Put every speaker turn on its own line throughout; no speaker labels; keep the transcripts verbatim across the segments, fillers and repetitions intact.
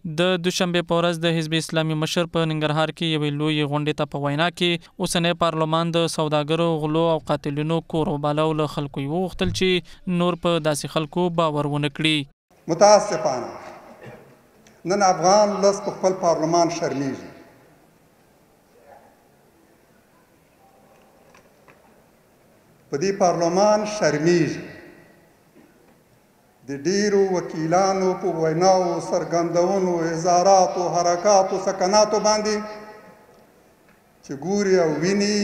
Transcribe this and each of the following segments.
د دوشنبه په ورځ د حزب اسلامي مشر په ننګرهار کې یوې لویې غونډې ته په وینا کې اوسنی پارلمان د سوداګرو غلو او قاتلینو کور وباله او له خلکو یې وغوښتل چې نور په داسې خلکو باور ونه کړي.
متاسفانه نن افغان ولس په خپل پارلمان شرمیږي. په دې پارلمان شرمیږي. د ډیرو وکیلانو په ویناو څرګندونو اظهاراتو حرکاتو سکناتو باندې چې ګوري او ویني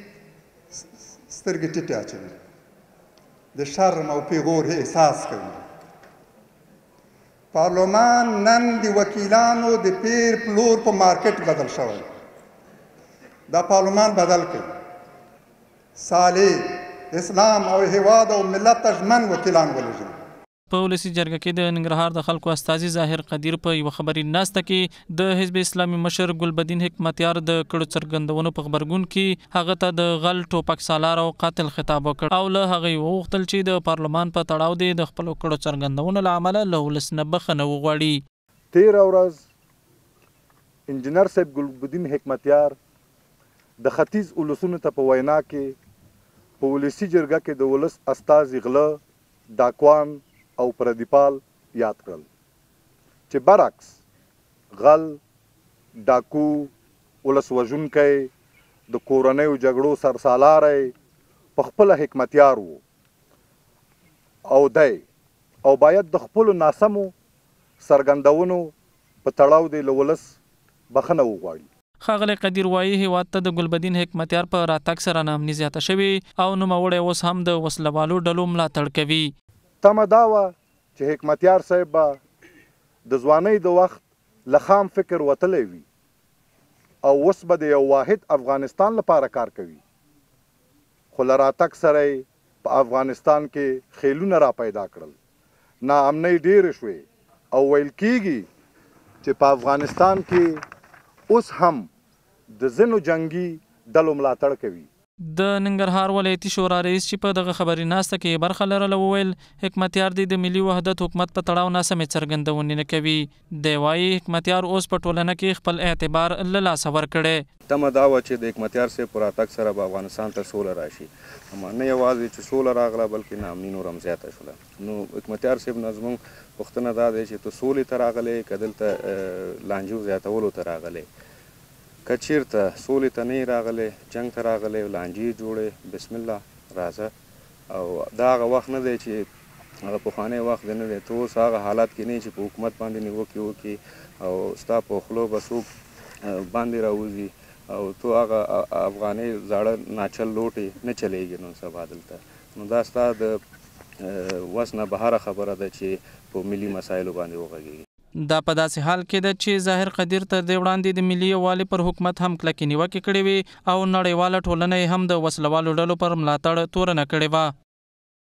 سترګې ټیټې اچوي، د شرم او پیغور احساس کوي. پارلمان نن د وکیلانو د پیر پلور په مارکیټ بدل شوی. دا پارلمان بدل کړي، صالح اسلام او هیواد او ملت ته ژمن وکیلان ولري.
په ولسي جرګه کې د ننګرهار د خلکو استازي ظاهر قدیر په یوه خبري ناسته کې د حزب اسلامي مشر ګلبدین حکمتیار د کړو څرګندونو په غبرګون کې هغه ته د غل ټوپک سالار او قاتل خطاب وکړ او له هغه وغوښتل چې د پارلمان په تړاو دی د خپلو کړو څرګندونو له امله له ولس نه بخښنه وغواړي.
تېره ورځ انجینر صاحب ګلبدین حکمتیار د ختیځ ولسونو ته په وینا کې په ولسي جرګه کې د ولس استازي غله، ډاکوان او پردیپال یاد کړل چې برعکس غل، ډاکو، ولس وژونکی، د کورنیو جګړو سرسالاری په خپله حکمتیار و او دی او باید د خپلو ناسمو څرګندونو په تړاو دی له ولس بخښنه وغواړي.
ښاغلی قدیر وایي هیواد ته د ګلبدین حکمتیار په راتګ سره ناامني زیاته شوې او نوموړی اوس هم د وسلوالو ډلو ملاتړ کوي.
تمه دا وه چې حکمتیار صاحب به د ځوانۍ د وخت له خام فکر وتلی وي او اوس به د یو واحد افغانستان لپاره کار کوي، خو له راتګ سره یې په افغانستان کې خیلونه را پیدا کړل، ناامنۍ ډېرې شوې او ویل کېږي چې په افغانستان کې اوس هم د ځینو جنګي ډلو ملاتړ کوي.
د ننګرهار ولایتي شورا رئیس چې په دغه خبري ناسته کې برخه لرله وویل حکمتیار دی د ملي وحدت حکومت په تړاو ناسمې څرګندونې نه کوي. دی وایي حکمتیار اوس په ټولنه کې خپل اعتبار له لاسه ورکړی.
تمه دا وه چې د حکمتیار صاحب په راتګ سره به افغانستان ته سوله راشي، اما نه یوازې چې سوله راغله بلکې ناامني نور هم زیاته شوله. نو حکمتیار صاحب نه زموږ پوښتنه دا دی چې ته سولې ته راغلی که دلته لانجو زیاتولو ته راغلی؟ که چیرته سولې ته نه یې راغلی، جنګ ته راغلی، لانجې جوړې، بسم الله راځه. او دا هغه وخت نه دی چې هغه پخوانی وخت دی نه دی، ته اوس هغه حالات کې نه یې چې په حکومت باندې نیوکې وکړي او ستا په خولو به څوک باندې راوځي او تو هغه افغاني زاړه ناچل لوټې نه چلیږي نن سبا دلته. نو دا ستا د وس نه بهره خبره ده چې په ملي مسایلو باندې وغږېږي.
دا په داسې حال کې ده چې ظاهر قدیر تر دې وړاندې د ملي یووالي پر حکومت هم کلکې نیوکې کړې وې او نړیواله ټولنه یې هم د وسلوالو ډلو پر ملاتړ تورنه کړې وه.